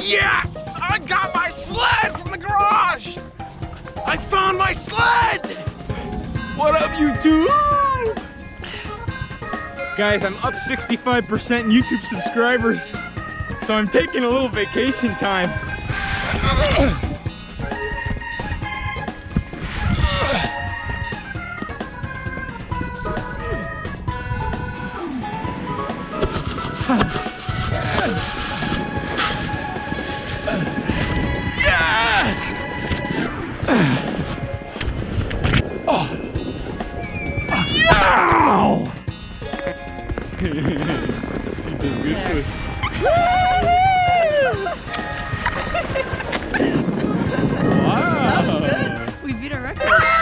Yes! I got my sled from the garage! I found my sled! What up, YouTube? Guys, I'm up 65% in YouTube subscribers, so I'm taking a little vacation time. Wow. That was good. We beat our record.